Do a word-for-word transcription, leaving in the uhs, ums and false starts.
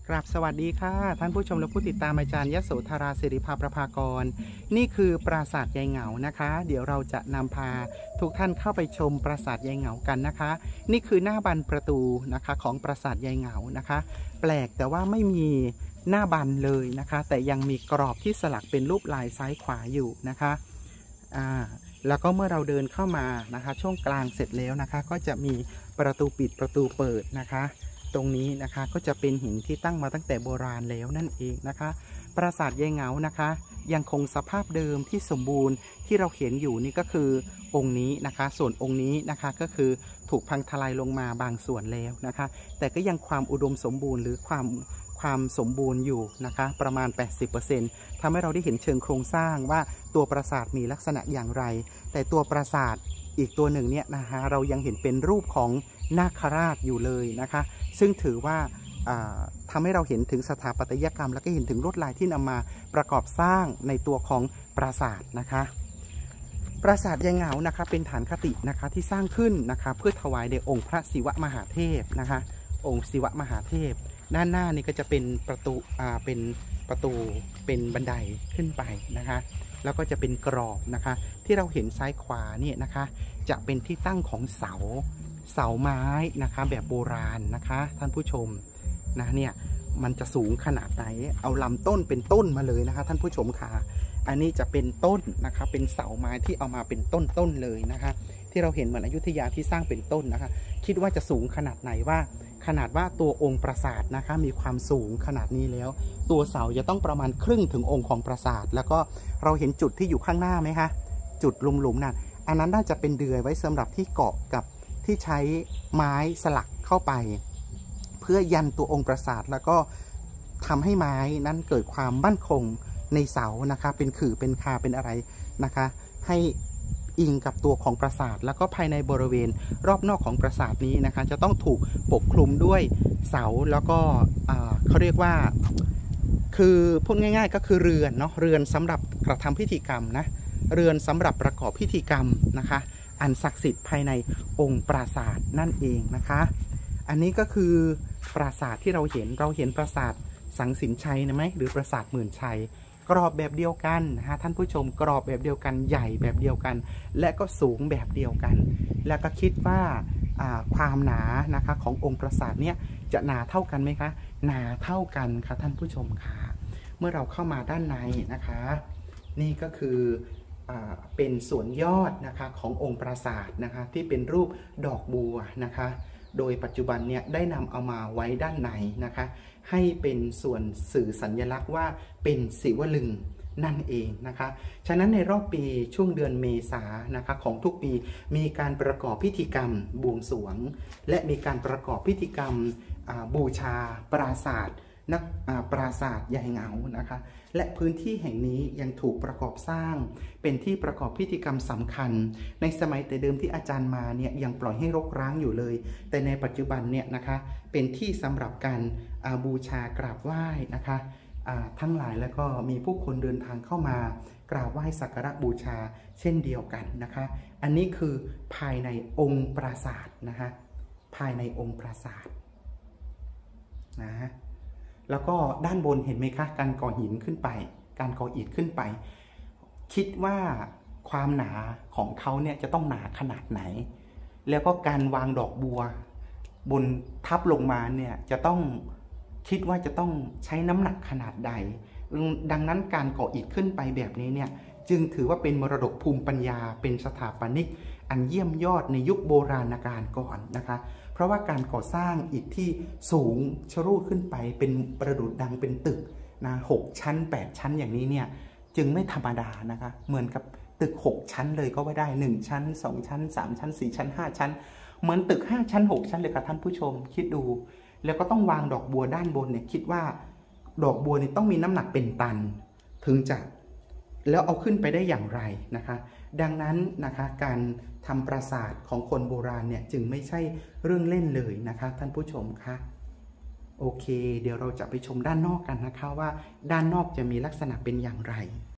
กราบสวัสดีค่ะท่านผู้ชมและผู้ติดตามอาจารย์ยโสธราศิริภาประภากรนี่คือปราสาทยายเหงานะคะเดี๋ยวเราจะนำพาทุกท่านเข้าไปชมปราสาทยายเหงากันนะคะนี่คือหน้าบันประตูนะคะของปราสาทยายเหงานะคะแปลกแต่ว่าไม่มีหน้าบันเลยนะคะแต่ยังมีกรอบที่สลักเป็นรูปลายซ้ายขวาอยู่นะคะอ่าแล้วก็เมื่อเราเดินเข้ามานะคะช่วงกลางเสร็จแล้วนะคะก็จะมีประตูปิดประตูเปิดนะคะตรงนี้นะคะก็จะเป็นหินที่ตั้งมาตั้งแต่โบราณแล้วนั่นเองนะคะปราสาทยายเหงานะคะยังคงสภาพเดิมที่สมบูรณ์ที่เราเห็นอยู่นี่ก็คือองค์นี้นะคะส่วนองค์นี้นะคะก็คือถูกพังทลายลงมาบางส่วนแล้วนะคะแต่ก็ยังความอุดมสมบูรณ์หรือความความสมบูรณ์อยู่นะคะประมาณ แปดสิบเปอร์เซ็นต์ ทำให้เราได้เห็นเชิงโครงสร้างว่าตัวปราสาทมีลักษณะอย่างไรแต่ตัวปราสาทอีกตัวหนึ่งเนี่ยนะคะเรายังเห็นเป็นรูปของนาคราชอยู่เลยนะคะซึ่งถือว่าทำให้เราเห็นถึงสถาปัตยกรรมและก็เห็นถึงลวดลายที่นำมาประกอบสร้างในตัวของปราสาทนะคะปราสาทยายเหงานะคะเป็นฐานคตินะคะที่สร้างขึ้นนะคะเพื่อถวายแด่องค์พระศิวมหาเทพนะคะองค์ศิวมหาเทพด้านหน้านี่ก็จะเป็นประตูอ่าเป็นประตูเป็นบันไดขึ้นไปนะคะแล้วก็จะเป็นกรอบนะคะที่เราเห็นซ้ายขวาเนี่ยนะคะจะเป็นที่ตั้งของเสาเสาไม้นะคะแบบโบราณนะคะท่านผู้ชมนะเนี่ยมันจะสูงขนาดไหนเอาลำต้นเป็นต้นมาเลยนะคะท่านผู้ชมค่ะอันนี้จะเป็นต้นนะคะเป็นเสาไม้ที่เอามาเป็นต้นต้นเลยนะคะที่เราเห็นเหมือนอยุธยาที่สร้างเป็นต้นนะคะคิดว่าจะสูงขนาดไหนว่าขนาดว่าตัวองค์ปราสาทนะคะมีความสูงขนาดนี้แล้วตัวเสาจะต้องประมาณครึ่งถึงองค์ของปราสาทแล้วก็เราเห็นจุดที่อยู่ข้างหน้าไหมคะจุดหลุมๆนั่นอันนั้นน่าจะเป็นเดือยไว้สำหรับที่เกาะกับที่ใช้ไม้สลักเข้าไปเพื่อยันตัวองค์ปราสาทแล้วก็ทำให้ไม้นั้นเกิดความมั่นคงในเสานะคะเป็นขื่อเป็นคาเป็นอะไรนะคะให้อิงกับตัวของปราสาทแล้วก็ภายในบริเวณรอบนอกของปราสาทนี้นะคะจะต้องถูกปกคลุมด้วยเสาแล้วก็เขาเรียกว่าคือพูดง่ายๆก็คือเรือนเนาะเรือนสำหรับกระทำพิธีกรรมนะเรือนสำหรับประกอบพิธีกรรมนะคะอันศักดิ์สิทธิ์ภายในองค์ปราสาทนั่นเองนะคะอันนี้ก็คือปราสาทที่เราเห็นเราเห็นปราสาทสังสินชัยนะไหมหรือปราสาทหมื่นชัยกรอบแบบเดียวกันนะฮะท่านผู้ชมกรอบแบบเดียวกันใหญ่แบบเดียวกันและก็สูงแบบเดียวกันแล้วก็คิดว่าความหนานะคะขององค์ปราสาทเนี้ยจะหนาเท่ากันไหมคะหนาเท่ากันค่ะท่านผู้ชมค่ะเมื่อเราเข้ามาด้านในนะคะนี่ก็คือเป็นส่วนยอดนะคะขององค์ปราสาทนะคะที่เป็นรูปดอกบัวนะคะโดยปัจจุบันเนี่ยได้นำเอามาไว้ด้านในนะคะให้เป็นส่วนสื่อสัญลักษณ์ว่าเป็นศิวลึงนั่นเองนะคะฉะนั้นในรอบปีช่วงเดือนเมษานะคะของทุกปีมีการประกอบพิธีกรรมบวงสรวงและมีการประกอบพิธีกรรมบูชาปราสาทนักปราสาทยายเหงานะคะและพื้นที่แห่งนี้ยังถูกประกอบสร้างเป็นที่ประกอบพิธีกรรมสำคัญในสมัยแต่เดิมที่อาจารย์มาเนี่ยยังปล่อยให้รกร้างอยู่เลยแต่ในปัจจุบันเนี่ยนะคะเป็นที่สำหรับการบูชากราบไหว้นะคะทั้งหลายแล้วก็มีผู้คนเดินทางเข้ามากราบไหว้สักการะบูชาเช่นเดียวกันนะคะอันนี้คือภายในองค์ปราสาทนะคะภายในองค์ปราสาทนะแล้วก็ด้านบนเห็นไหมคะการก่อหินขึ้นไปการก่ออิฐขึ้นไปคิดว่าความหนาของเขาเนี่ยจะต้องหนาขนาดไหนแล้วก็การวางดอกบัวบนทับลงมาเนี่ยจะต้องคิดว่าจะต้องใช้น้ำหนักขนาดใดดังนั้นการก่ออิฐขึ้นไปแบบนี้เนี่ยจึงถือว่าเป็นมรดกภูมิปัญญาเป็นสถาปนิกอันเยี่ยมยอดในยุคโบราณกาลก่อนนะคะเพราะว่าการก่อสร้างอิฐที่สูงชรูดขึ้นไปเป็นประดุจดังเป็นตึกนะหกชั้นแปดชั้นอย่างนี้เนี่ยจึงไม่ธรรมดานะคะเหมือนกับตึกหกชั้นเลยก็ว่าได้หนึ่งชั้นสองชั้นสามชั้นสี่ชั้นห้าชั้นเหมือนตึกห้าชั้นหกชั้นเลยค่ะท่านผู้ชมคิดดูแล้วก็ต้องวางดอกบัวด้านบนเนี่ยคิดว่าดอกบัวนี่ต้องมีน้ำหนักเป็นตันถึงจะแล้วเอาขึ้นไปได้อย่างไรนะคะดังนั้นนะคะการทำปราสาทของคนโบราณเนี่ยจึงไม่ใช่เรื่องเล่นเลยนะคะท่านผู้ชมคะโอเคเดี๋ยวเราจะไปชมด้านนอกกันนะคะว่าด้านนอกจะมีลักษณะเป็นอย่างไร